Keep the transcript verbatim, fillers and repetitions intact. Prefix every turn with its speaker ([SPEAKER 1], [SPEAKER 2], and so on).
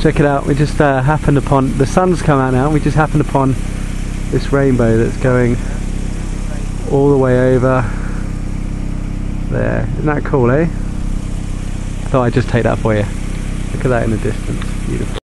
[SPEAKER 1] Check it out, we just uh, happened upon, the sun's come out now, and we just happened upon this rainbow that's going all the way over there. Isn't that cool, eh? I thought I'd just take that for you. Look at that in the distance, beautiful.